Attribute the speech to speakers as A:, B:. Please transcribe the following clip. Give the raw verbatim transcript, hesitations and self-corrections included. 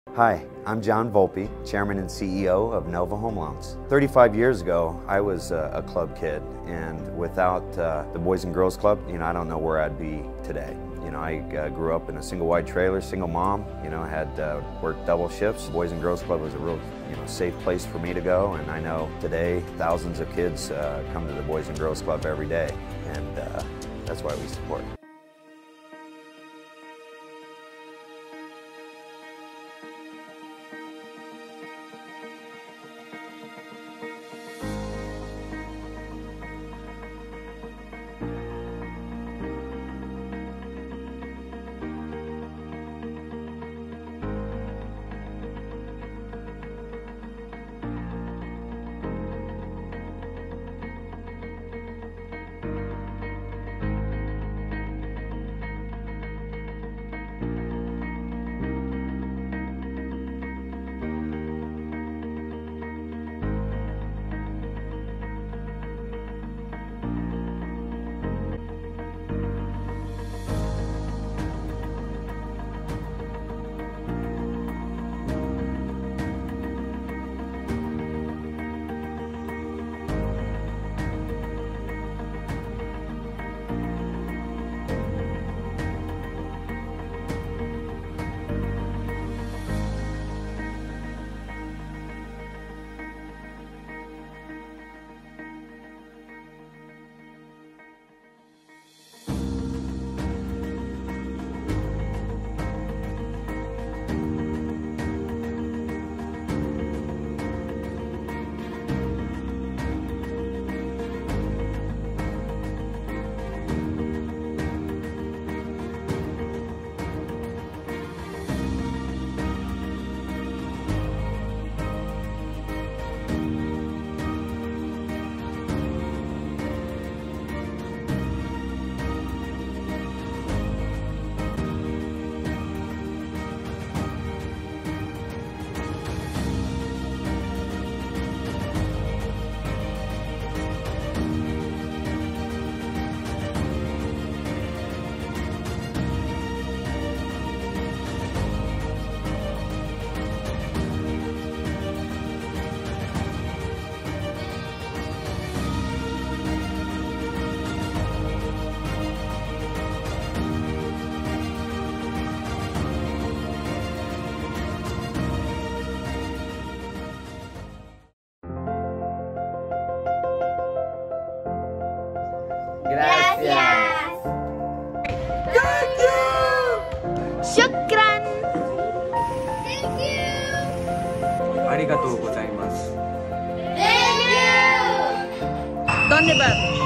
A: Hi, I'm John Volpe, Chairman and C E O of Nova Home Loans. thirty-five years ago, I was a, a club kid, and without uh, the Boys and Girls Club, you know, I don't know where I'd be today. You know, I uh, grew up in a single wide trailer, single mom, you know, had uh, worked double shifts. The Boys and Girls Club was a real, you know, safe place for me to go, and I know today thousands of kids uh, come to the Boys and Girls Club every day, and uh, that's why we support it.
B: Gracias.
C: Thank you.
B: Shukran.
C: Thank you.
D: ありがとうございます。
C: Thank you.
B: Dhanyabad.